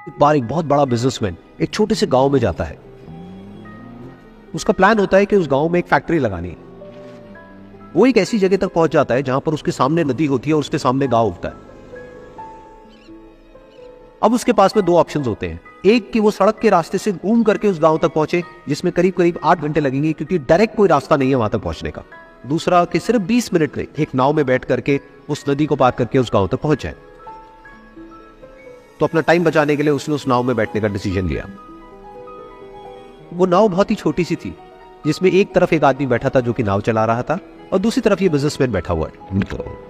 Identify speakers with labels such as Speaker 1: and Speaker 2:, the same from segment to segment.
Speaker 1: बार एक बहुत बड़ा बिजनेसमैन एक छोटे से गांव में जाता है। उसका प्लान होता है कि उस गांव में एक फैक्ट्री लगानी है। वो एक ऐसी जगह तक पहुंच जाता है जहां पर उसके सामने नदी होती है और उसके सामने गांव उगता है। अब उसके पास में दो ऑप्शंस होते हैं, एक कि वो सड़क के रास्ते से घूम करके उस गांव तक पहुंचे जिसमें करीब करीब 8 घंटे लगेंगे क्योंकि डायरेक्ट कोई रास्ता नहीं है वहां तक पहुंचने का। दूसरा कि सिर्फ 20 मिनट में एक नाव में बैठ करके उस नदी को पार करके उस गांव तक पहुंच जाए। तो अपना टाइम बचाने के लिए उसने उस नाव में बैठने का डिसीजन लिया। वो नाव बहुत ही छोटी सी थी जिसमें एक तरफ एक आदमी बैठा था जो कि नाव चला रहा था और दूसरी तरफ ये बिजनेसमैन बैठा हुआ है।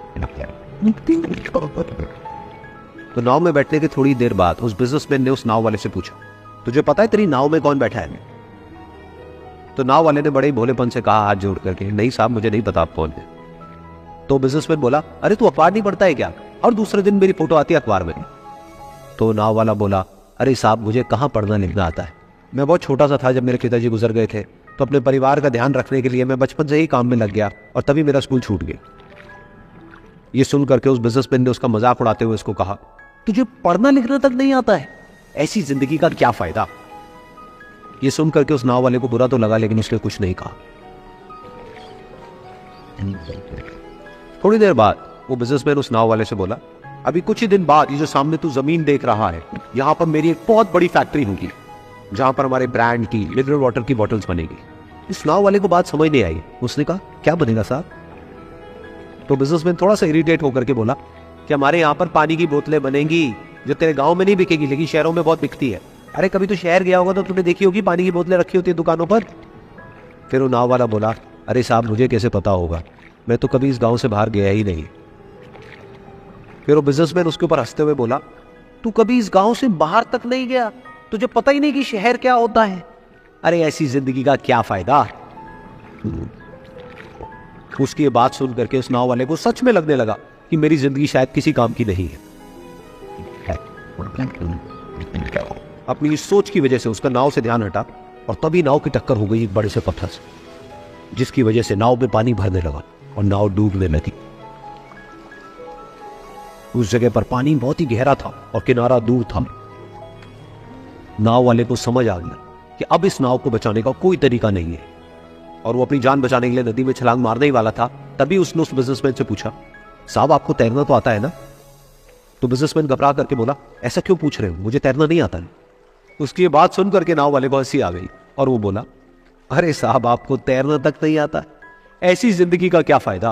Speaker 1: तो नाव में बैठने के थोड़ी देर बाद उस बिजनेसमैन ने उस नाव वाले से पूछा, तुझे पता है तेरी नाव में कौन बैठा है? तो नाव वाले ने बड़े ही भोलेपन से कहा हाथ जोड़ करके, नहीं साहब मुझे नहीं पता आप कौन है। तो बिजनेसमैन बोला, अरे तू अखबार नहीं पढ़ता है क्या? और दूसरे दिन मेरी फोटो आती है अखबार में। तो नाव वाला बोला, अरे साहब मुझे कहाँ पढ़ना लिखना आता है, मैं बहुत छोटा सा था जब मेरे पिताजी गुजर गए थे, तो अपने परिवार का ध्यान रखने के लिए मैं बचपन से ही काम में लग गया और तभी मेरा स्कूल छूट गया। ये सुन करके उस बिजनेसमैन ने उसका मजाक उड़ाते हुए उसको कहा, तुझे पढ़ना लिखना तक नहीं आता है, ऐसी जिंदगी का क्या फायदा? ये सुन करके उस नाव वाले को बुरा तो लगा लेकिन उसने कुछ नहीं कहा। थोड़ी देर बाद वो बिजनेसमैन उस नाव वाले से बोला, अभी कुछ ही दिन बाद ये जो सामने तू जमीन देख रहा है, यहां पर मेरी एक बहुत बड़ी फैक्ट्री होगी जहां पर हमारे ब्रांड की मिनरल वाटर की बॉटल्स बनेगी। इस नाव वाले को बात समझ नहीं आई। उसने कहा, क्या बनेगा साहब? तो बिजनेसमैन थोड़ा सा इरिटेट होकर के बोला कि हमारे यहाँ पर पानी की बोतलें बनेंगी जो तेरे गांव में नहीं बिकेगी लेकिन शहरों में बहुत बिकती है। अरे कभी तो शहर गया होगा तो तुमने देखी होगी पानी की बोतलें रखी होती है दुकानों पर। फिर वो नाव वाला बोला, अरे साहब मुझे कैसे पता होगा, मैं तो कभी इस गांव से बाहर गया ही नहीं। फिर वो बिजनेसमैन उसके ऊपर हंसते हुए बोला, तू कभी इस गांव से बाहर तक नहीं गया, तुझे पता ही नहीं कि शहर क्या होता है? अरे ऐसी जिंदगी का क्या फायदा? उसकी ये बात सुन करके उस नाव वाले को सच में लगने लगा कि मेरी जिंदगी शायद किसी काम की नहीं है। अपनी इस सोच की वजह से उसका नाव से ध्यान हटा और तभी नाव की टक्कर हो गई एक बड़े से पत्थर से, जिसकी वजह से नाव में पानी भरने लगा और नाव डूबने लगी। उस जगह पर पानी बहुत ही गहरा था और किनारा दूर था। नाव वाले को समझ आ गया कि अब इस नाव को बचाने का कोई तरीका नहीं है और वो अपनी जान बचाने के लिए नदी में छलांग मारने ही वाला था। तभी उसने उस बिजनेसमैन से पूछा, साहब आपको तैरना तो आता है ना? तो बिजनेसमैन घबरा करके बोला, ऐसा क्यों पूछ रहे हो, मुझे तैरना नहीं आता है। उसकी ये बात सुन करके नाव वाले को हंसी आ गई और वो बोला, अरे साहब आपको तैरना तक नहीं आता, ऐसी जिंदगी का क्या फायदा?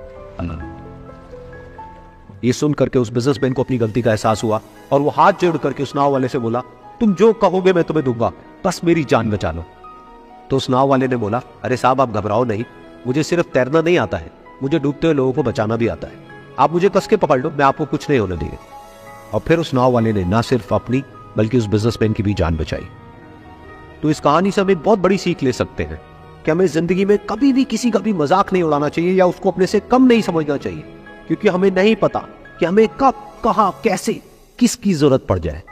Speaker 1: ये सुन करके उस बिजनेसमैन को अपनी गलती का एहसास हुआ और वो हाथ जोड़ करके उस नाव वाले से बोला, तुम जो कहोगे मैं तुम्हें दूंगा, बस मेरी जान बचा लो। तो उस नाव वाले ने बोला, अरे साहब आप घबराओ नहीं, मुझे सिर्फ तैरना नहीं आता है, मुझे डूबते हुए लोगों को बचाना भी आता है। आप मुझे कस के पकड़ लो, मैं आपको कुछ नहीं होने देंगे। और फिर उस नाव वाले ने ना सिर्फ अपनी बल्कि उस बिजनेसमैन की भी जान बचाई। तो इस कहानी से हम एक बहुत बड़ी सीख ले सकते हैं कि हमें जिंदगी में कभी भी किसी का भी मजाक नहीं उड़ाना चाहिए या उसको अपने से कम नहीं समझना चाहिए, क्योंकि हमें नहीं पता कि हमें कब, कहां, कैसे, किसकी जरूरत पड़ जाए।